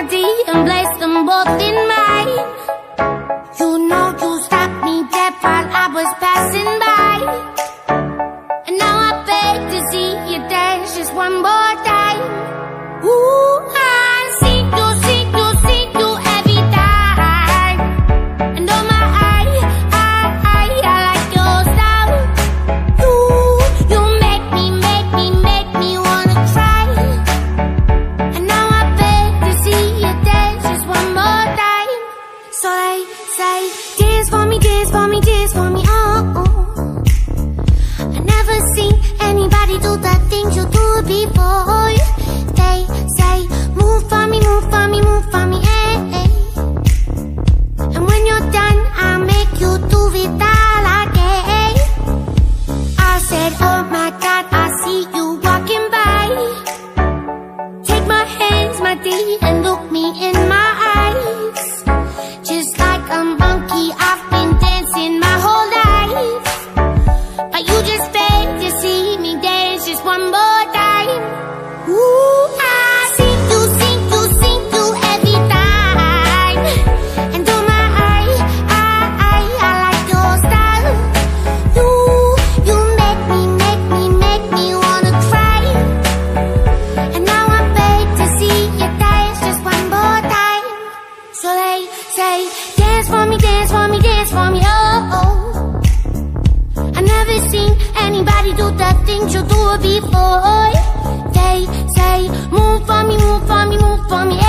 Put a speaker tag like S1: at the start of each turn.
S1: D and place them both in mine. You know you stopped me dead while I was passing by, and now I beg to see you dance just one more time. Ooh, I see you every time. And oh my, I like your style. You make me wanna cry. And now I beg to see you dance just one more time. So they say, dance for me, dance for me, dance for me, oh. I never seen anybody do the things you do before. They say, move for me, move for me, move for me, eh. And when you're done, I'll make you do it all again. I said, oh my God, I see you walking by. Take my hands, my D, and look me in my eyes. Just like a monkey, I've been dancing my whole life, but you just beg to see me dance just one more time. Ooh, I see you every time. And oh my, I like your style. You make me wanna cry. And now I beg to see you dance just one more time. So they say, dance for me, dance for me, dance for me, oh. I never seen anybody do the things you do before. They say, move for me, move for me, move for me,